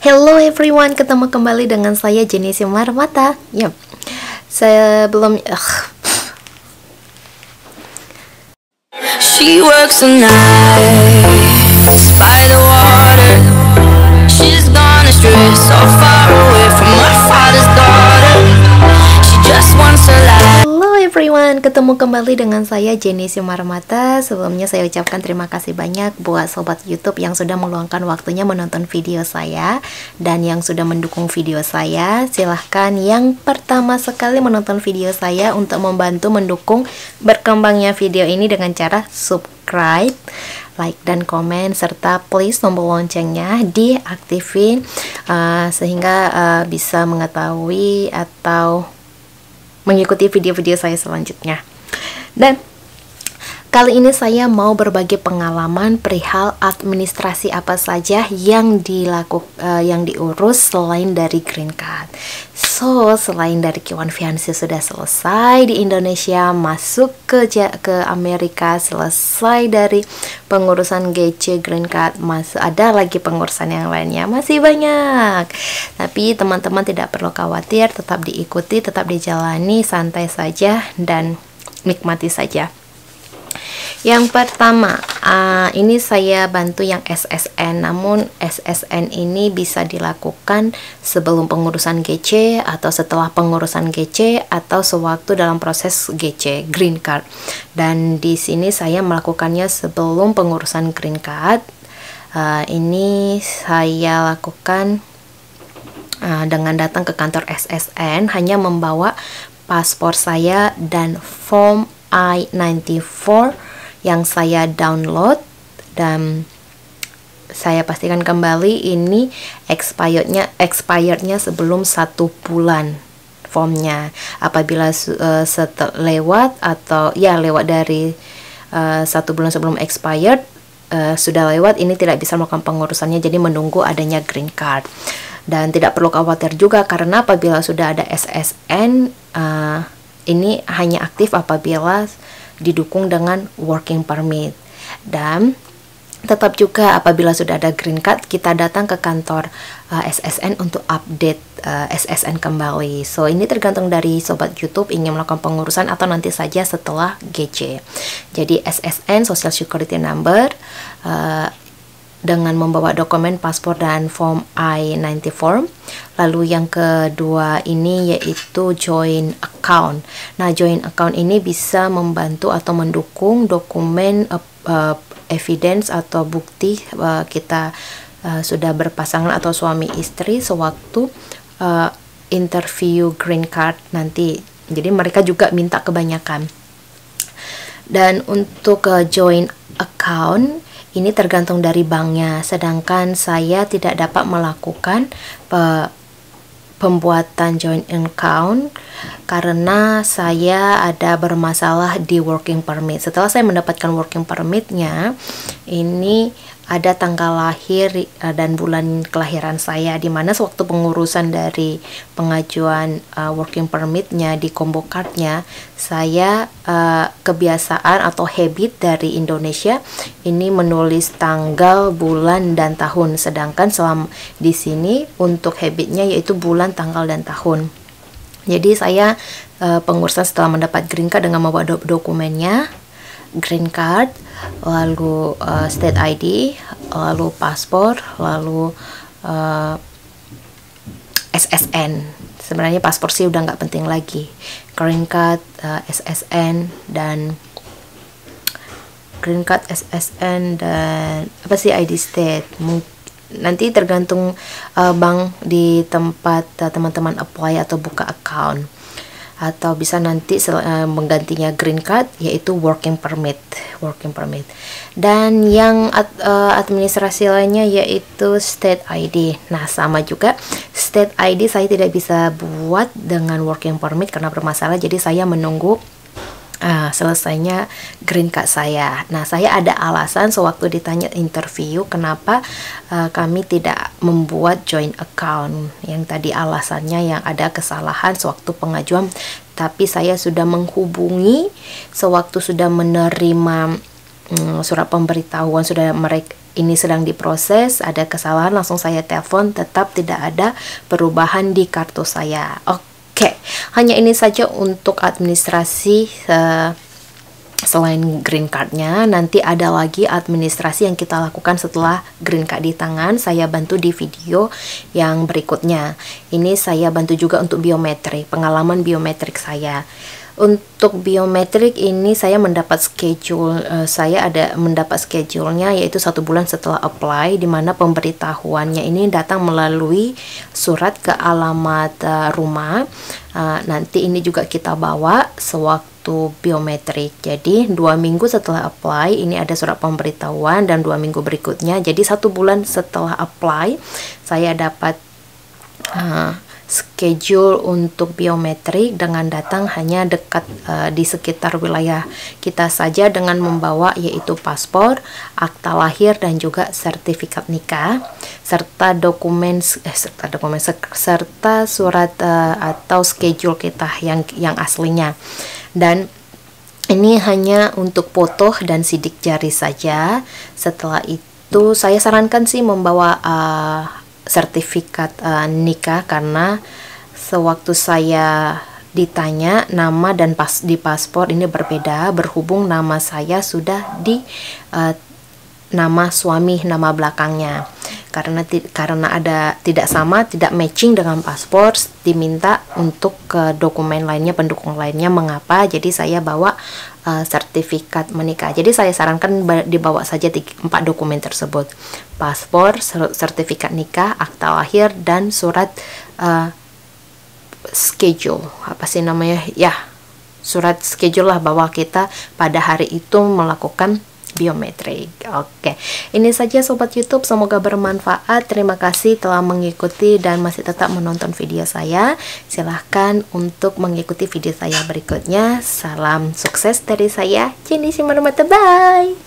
Hello everyone, ketemu kembali dengan saya Jenny Simarmata. Yep. Sebelum She works the nights by the water. She's gone astray, so far away from my father's daughter. She just wants a life. Hello everyone, ketemu kembali dengan saya Jenny Simarmata. Sebelumnya saya ucapkan terima kasih banyak buat sobat YouTube yang sudah meluangkan waktunya menonton video saya dan yang sudah mendukung video saya. Silahkan yang pertama sekali menonton video saya untuk membantu mendukung berkembangnya video ini dengan cara subscribe, like dan komen, serta please tombol loncengnya diaktifin sehingga bisa mengetahui atau mengikuti video-video saya selanjutnya. Dan kali ini saya mau berbagi pengalaman perihal administrasi apa saja yang diurus selain dari green card. So, selain dari K1 fiancé sudah selesai di Indonesia, masuk ke Amerika, selesai dari pengurusan GC green card, masih ada lagi pengurusan yang lainnya, masih banyak. Tapi teman-teman tidak perlu khawatir, tetap diikuti, tetap dijalani, santai saja dan nikmati saja. Yang pertama, ini saya bantu yang SSN, namun SSN ini bisa dilakukan sebelum pengurusan GC atau setelah pengurusan GC atau sewaktu dalam proses GC green card. Dan di sini saya melakukannya sebelum pengurusan green card. Ini saya lakukan dengan datang ke kantor SSN, hanya membawa paspor saya dan form I-94 yang saya download, dan saya pastikan kembali ini expirednya sebelum 1 bulan formnya. Apabila lewat atau lewat dari 1 bulan sebelum expired, sudah lewat, ini tidak bisa melakukan pengurusannya, jadi menunggu adanya green card. Dan tidak perlu khawatir juga karena apabila sudah ada SSN, ini hanya aktif apabila didukung dengan working permit. Dan tetap juga apabila sudah ada green card, kita datang ke kantor SSN untuk update SSN kembali. So ini tergantung dari sobat YouTube ingin melakukan pengurusan atau nanti saja setelah GC. Jadi SSN, Social Security Number, dengan membawa dokumen paspor dan form I-94. Lalu yang kedua ini yaitu joint account. Nah, joint account ini bisa membantu atau mendukung dokumen evidence atau bukti kita sudah berpasangan atau suami istri sewaktu interview green card nanti. Jadi mereka juga minta kebanyakan. Dan untuk joint account ini tergantung dari banknya, sedangkan saya tidak dapat melakukan pembuatan joint account karena saya ada bermasalah di working permit. Setelah saya mendapatkan working permitnya, ini ada tanggal lahir dan bulan kelahiran saya, di mana sewaktu pengurusan dari pengajuan working permitnya di combo cardnya, saya kebiasaan atau habit dari Indonesia ini menulis tanggal, bulan, dan tahun, sedangkan selama di sini untuk habitnya yaitu bulan, tanggal, dan tahun. Jadi saya pengurusan setelah mendapat green card dengan membawa dokumennya, green card, lalu state ID, lalu paspor, lalu SSN. Sebenarnya paspor sih udah nggak penting lagi. Green card, SSN, dan green card, SSN, dan apa sih ID state. Nanti tergantung bank di tempat teman-teman apply atau buka account. Atau bisa nanti menggantinya green card yaitu working permit. Dan yang administrasi lainnya yaitu state ID. Nah, sama juga state ID saya tidak bisa buat dengan working permit karena bermasalah, jadi saya menunggu selesainya green card saya. Nah, saya ada alasan sewaktu ditanya interview kenapa kami tidak membuat joint account. Yang tadi alasannya yang ada kesalahan sewaktu pengajuan, tapi saya sudah menghubungi sewaktu sudah menerima surat pemberitahuan sudah mereka ini sedang diproses, ada kesalahan, langsung saya telepon, tetap tidak ada perubahan di kartu saya. Oke, hanya ini saja untuk administrasi. Selain green cardnya, nanti ada lagi administrasi yang kita lakukan setelah green card di tangan. Saya bantu di video yang berikutnya. Ini saya bantu juga untuk biometrik, pengalaman biometrik saya. Untuk biometrik ini saya mendapat schedule, saya ada mendapat schedule-nya yaitu 1 bulan setelah apply, dimana pemberitahuannya ini datang melalui surat ke alamat rumah. Nanti ini juga kita bawa sewaktu biometrik. Jadi 2 minggu setelah apply ini ada surat pemberitahuan, dan 2 minggu berikutnya, jadi 1 bulan setelah apply saya dapat schedule untuk biometrik dengan datang hanya dekat di sekitar wilayah kita saja dengan membawa yaitu paspor, akta lahir, dan juga sertifikat nikah serta serta surat atau schedule kita yang aslinya. Dan ini hanya untuk foto dan sidik jari saja. Setelah itu saya sarankan sih membawa sertifikat nikah, karena sewaktu saya ditanya nama dan di paspor ini berbeda, berhubung nama saya sudah di nama suami, nama belakangnya. Karena ada tidak sama, tidak matching dengan paspor, diminta untuk dokumen lainnya, pendukung lainnya. Mengapa? Jadi saya bawa sertifikat menikah. Jadi saya sarankan dibawa saja 4 dokumen tersebut: paspor, sertifikat nikah, akta lahir, dan surat schedule. Apa sih namanya? Ya, surat schedule lah, bahwa kita pada hari itu melakukan biometrik. Oke, ini saja sobat YouTube, semoga bermanfaat. Terima kasih telah mengikuti dan masih tetap menonton video saya. Silahkan untuk mengikuti video saya berikutnya. Salam sukses dari saya, Jenny Simarmata. Bye.